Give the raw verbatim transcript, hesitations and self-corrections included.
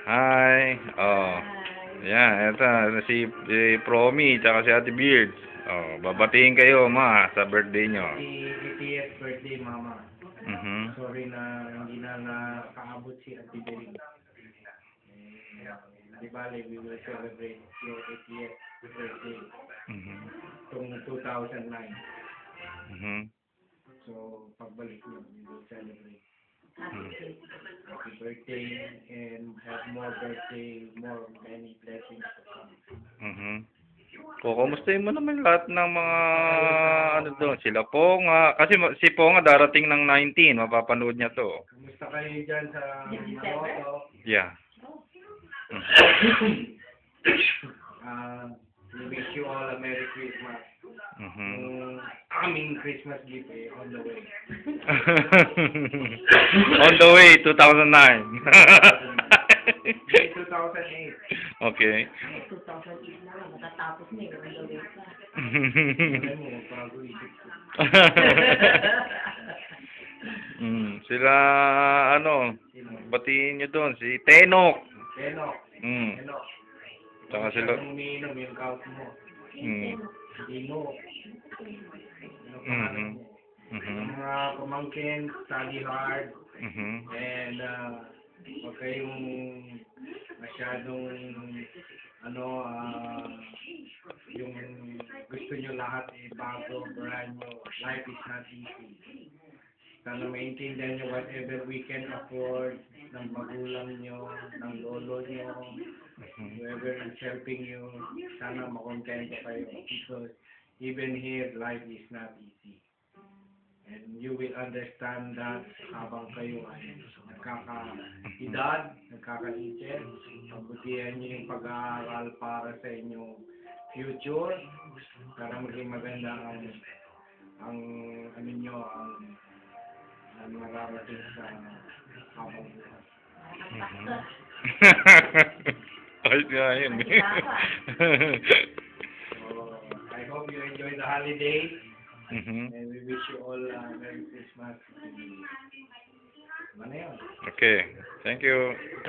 Hi. Oh. Yan, ito si, si Promi tsaka si Ate Beard. Oh, babatiin kayo ma sa birthday nyo. eightieth birthday, Mama. Mhm. Sorry na hindi na nakaabot si Ate Beard. Eh, di bale, we will celebrate your eightieth birthday Mhm. itong two thousand nine. Mhm. So, pagbalik mo, we will celebrate. Mhm. Happy birthday and have more birthday, more many blessings to come. Mhm. O, kumustahin mo naman lahat ng mga ano doon, sila Ponga. Kasi ma- si Ponga darating ng nineteen, mapapanood niya to. Kumusta kayo dyan sa Maroto? Yeah. Mhm. Uh, we wish you all a Merry Christmas. Mhm. Yung aming Christmas gift eh, on the way. On the way, two thousand nine. two thousand eight. Okay. two thousand eight na lang, matatapos na yun, ang gawin pa. Alam mo, magbago isip ko. mm, sila ano, batiin nyo doon si Tenok. Tenok. Mm. Tenok. Tsaka sila Kung umiinom yung couch mo. mm. Ino. Ano pa Mhm. mo? Mhm. Yung mga pamangkin, study hard. Mhm. And uh, huwag kayong masyadong ano, uh, yung gusto nyo lahat eh, bago, brand new. Life is not easy. Sana maintindihan nyo whatever we can afford ng magulang nyo, ng lolo nyo, whoever is helping you, sana makontento kayo. Because even here, life is not easy. And you will understand that habang kayo ay nagkaka-edad, nagkaka-isip, pagbutihan nyo yung pag-aaral para sa inyong future, para maging maganda ang ang ano nyo, ang ang mararating sa habang buhay. Mhm. Ay, nga yun. So, I hope you enjoy the holiday Mhm. and we wish you all a Merry Christmas. Ano yun? Okay. Thank you.